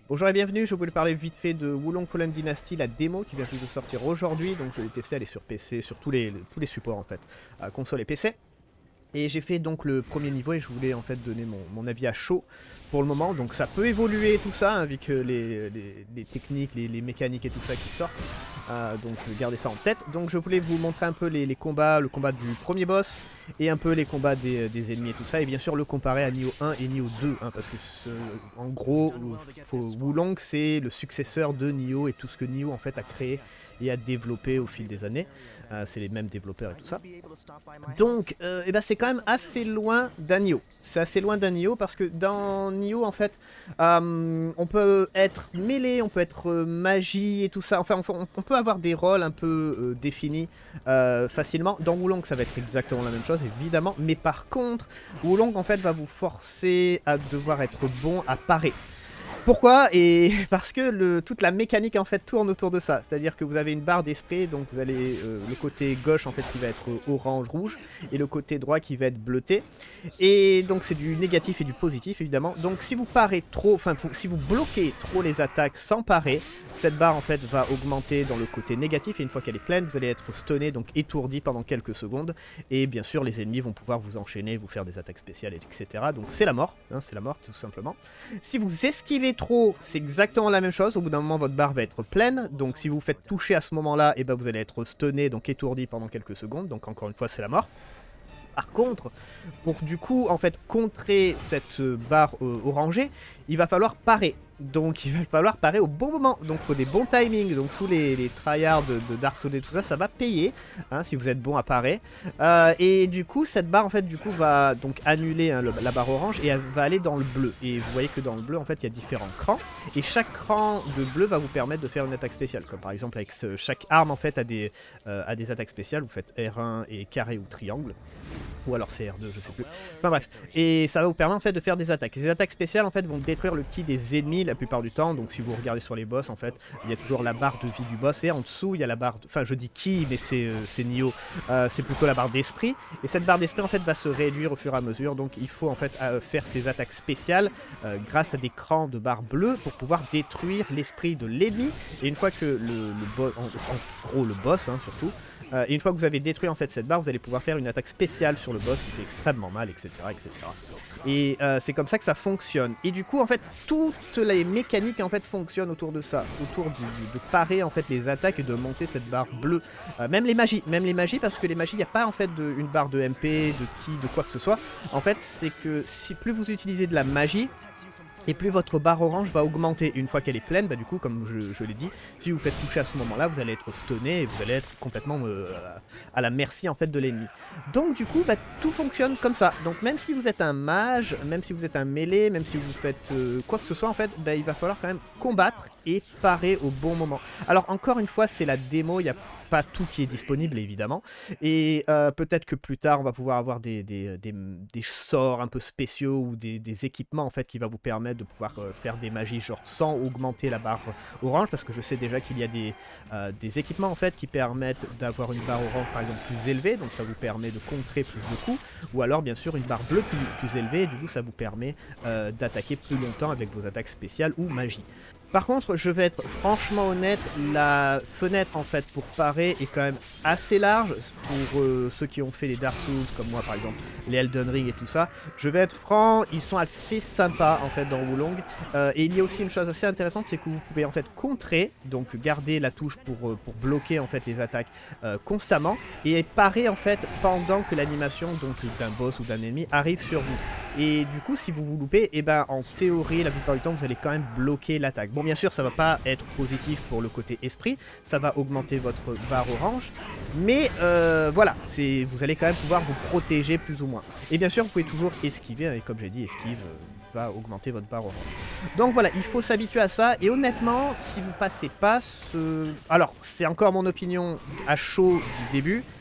Bonjour et bienvenue, je voulais parler vite fait de Wulong Fallen Dynasty, la démo qui vient juste de sortir aujourd'hui. Donc je l'ai testé, elle est sur PC, sur tous les supports en fait, console et PC. Et j'ai fait donc le premier niveau et je voulais en fait donner mon avis à chaud pour le moment. Donc ça peut évoluer tout ça, hein, vu que les techniques, les mécaniques et tout ça qui sortent. Donc gardez ça en tête. Donc je voulais vous montrer un peu les combats, le combat du premier boss et un peu les combats des ennemis et tout ça. Et bien sûr le comparer à Nioh 1 et Nioh 2, hein, parce que en gros Wulong c'est le successeur de Nioh et tout ce que Nioh en fait a créé et a développé au fil des années. C'est les mêmes développeurs et tout ça. Donc et ben c'est quand même assez loin d'un Nioh. C'est assez loin d'un Nioh parce que dans Nioh en fait on peut être mêlé, on peut être magie et tout ça. Enfin on peut avoir des rôles un peu définis facilement. Dans Wulong ça va être exactement la même chose évidemment. Mais par contre Wulong en fait va vous forcer à devoir être bon à parer. Pourquoi? Et parce que toute la mécanique en fait tourne autour de ça. C'est-à-dire que vous avez une barre d'esprit, donc vous avez le côté gauche en fait qui va être orange-rouge et le côté droit qui va être bleuté. Et donc c'est du négatif et du positif évidemment. Donc si vous parez trop, enfin si vous bloquez trop les attaques sans parer, cette barre en fait va augmenter dans le côté négatif et une fois qu'elle est pleine, vous allez être stunné, donc étourdi pendant quelques secondes. Et bien sûr les ennemis vont pouvoir vous enchaîner, vous faire des attaques spéciales, etc. Donc c'est la mort, hein, c'est la mort tout simplement. Si vous esquivez trop, c'est exactement la même chose. Au bout d'un moment, votre barre va être pleine. Donc, si vous vous faites toucher à ce moment-là, et ben, vous allez être stunné, donc étourdi pendant quelques secondes. Donc, encore une fois, c'est la mort. Par contre, pour du coup, en fait, contrer cette barre orangée, il va falloir parer. Donc il va falloir parer au bon moment. Donc il faut des bons timings. Donc tous les tryhards de Dark Souls et tout ça, ça va payer, hein, si vous êtes bon à parer. Et du coup, cette barre en fait du coup va donc annuler, hein, la barre orange et elle va aller dans le bleu. Et vous voyez que dans le bleu en fait il y a différents crans. Et chaque cran de bleu va vous permettre de faire une attaque spéciale. Comme par exemple avec chaque arme en fait a des attaques spéciales. Vous faites R1 et carré ou triangle. Ou alors c'est R2, je sais plus. Enfin bref. Et ça va vous permettre en fait de faire des attaques. Et ces attaques spéciales en fait vont détruire le ki des ennemis la plupart du temps. Donc si vous regardez sur les boss en fait, il y a toujours la barre de vie du boss. Et en dessous il y a la barre de... Enfin je dis ki mais c'est Nioh. C'est plutôt la barre d'esprit. Et cette barre d'esprit en fait va se réduire au fur et à mesure. Donc il faut en fait faire ces attaques spéciales grâce à des crans de barre bleue pour pouvoir détruire l'esprit de l'ennemi. Et une fois que le boss, en gros le boss hein, surtout, et une fois que vous avez détruit en fait cette barre, vous allez pouvoir faire une attaque spéciale sur le boss qui fait extrêmement mal, etc. etc. Et c'est comme ça que ça fonctionne. Et du coup, en fait, toutes les mécaniques en fait fonctionnent autour de ça, autour de parer en fait les attaques et de monter cette barre bleue. Même les magies, parce que les magies, il n'y a pas en fait une barre de MP, de ki, de quoi que ce soit. En fait, c'est que si plus vous utilisez de la magie, et plus votre barre orange va augmenter. Une fois qu'elle est pleine, bah du coup, comme je l'ai dit, si vous faites toucher à ce moment-là, vous allez être stunné et vous allez être complètement à la merci en fait de l'ennemi. Donc du coup, bah, tout fonctionne comme ça. Donc même si vous êtes un mage, même si vous êtes un mêlé, même si vous faites quoi que ce soit en fait, bah, il va falloir quand même combattre et parer au bon moment. Alors encore une fois, c'est la démo, il n'y a pas tout qui est disponible évidemment. Et peut-être que plus tard, on va pouvoir avoir des sorts un peu spéciaux ou des équipements en fait qui va vous permettre de pouvoir faire des magies genre sans augmenter la barre orange, parce que je sais déjà qu'il y a des équipements en fait qui permettent d'avoir une barre orange par exemple plus élevée, donc ça vous permet de contrer plus de coups, ou alors bien sûr une barre bleue plus élevée, et du coup ça vous permet d'attaquer plus longtemps avec vos attaques spéciales ou magie. Par contre, je vais être franchement honnête, la fenêtre en fait pour parer est quand même assez large pour ceux qui ont fait les Dark Souls comme moi par exemple, les Elden Ring et tout ça. Je vais être franc, ils sont assez sympas en fait dans Wulong. Et il y a aussi une chose assez intéressante, c'est que vous pouvez en fait contrer, donc garder la touche pour bloquer en fait les attaques constamment et parer en fait pendant que l'animation donc d'un boss ou d'un ennemi arrive sur vous. Et du coup, si vous vous loupez, et ben en théorie, la plupart du temps, vous allez quand même bloquer l'attaque. Bon, bien sûr, ça va pas être positif pour le côté esprit, ça va augmenter votre barre orange, mais voilà, vous allez quand même pouvoir vous protéger plus ou moins. Et bien sûr, vous pouvez toujours esquiver, et comme j'ai dit, esquive va augmenter votre barre orange. Donc voilà, il faut s'habituer à ça, et honnêtement, si vous passez pas ce... Alors, c'est encore mon opinion à chaud du début.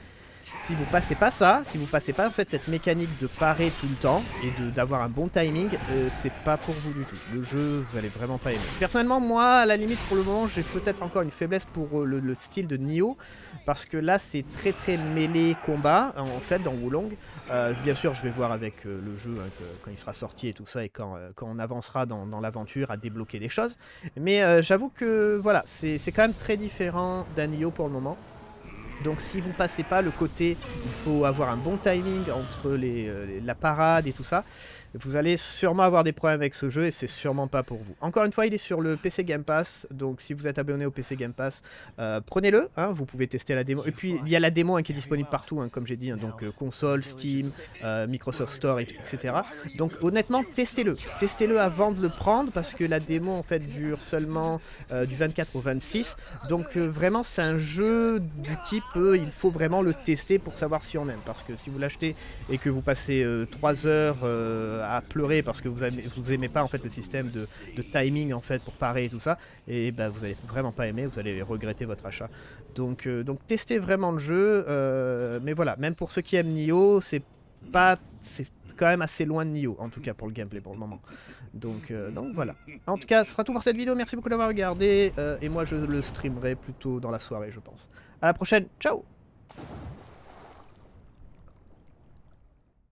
si vous passez pas ça, si vous passez pas en fait cette mécanique de parer tout le temps et d'avoir un bon timing, c'est pas pour vous du tout. Le jeu, vous allez vraiment pas aimer. Personnellement, moi, à la limite, pour le moment, j'ai peut-être encore une faiblesse pour le style de Nioh, parce que là, c'est très mêlé combat, en fait, dans Wulong. Bien sûr, je vais voir avec le jeu hein, quand il sera sorti et tout ça, et quand on avancera dans l'aventure à débloquer des choses. Mais j'avoue que, voilà, c'est quand même très différent d'un Nioh pour le moment. Donc si vous passez pas le côté, il faut avoir un bon timing entre la parade et tout ça, vous allez sûrement avoir des problèmes avec ce jeu et c'est sûrement pas pour vous. Encore une fois, il est sur le PC Game Pass, donc si vous êtes abonné au PC Game Pass, prenez-le, hein, vous pouvez tester la démo. Et puis il y a la démo hein, qui est disponible partout, hein, comme j'ai dit, hein, donc console, Steam, Microsoft Store, etc. Donc honnêtement, testez-le avant de le prendre parce que la démo en fait dure seulement du 24 au 26. Donc vraiment c'est un jeu du type, il faut vraiment le tester pour savoir si on aime. Parce que si vous l'achetez et que vous passez 3 heures à pleurer parce que vous aimez pas en fait le système de timing en fait pour parer et tout ça, et bah vous allez vraiment pas aimer, vous allez regretter votre achat. Donc testez vraiment le jeu, mais voilà, même pour ceux qui aiment Nioh, c'est quand même assez loin de Nioh, en tout cas pour le gameplay pour le moment. Donc voilà. En tout cas, ce sera tout pour cette vidéo, merci beaucoup d'avoir regardé, et moi je le streamerai plutôt dans la soirée je pense. A la prochaine, ciao!